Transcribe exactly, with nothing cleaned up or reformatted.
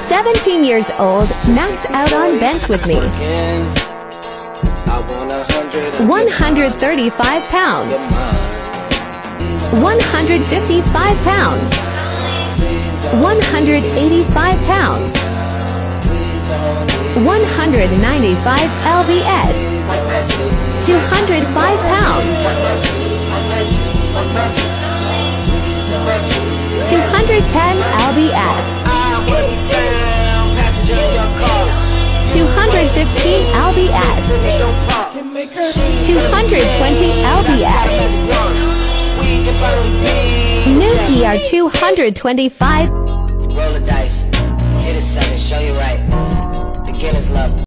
seventeen years old, maxed out on bench with me. one hundred thirty-five pounds. one hundred fifty-five pounds. one hundred eighty-five pounds. one hundred ninety-five lbs. two hundred five pounds. two hundred ten lbs. two hundred fifteen lbs. two hundred twenty lbs. New P R two hundred twenty-five. Roll the dice, hit a seven, show you right. Beginner's luck.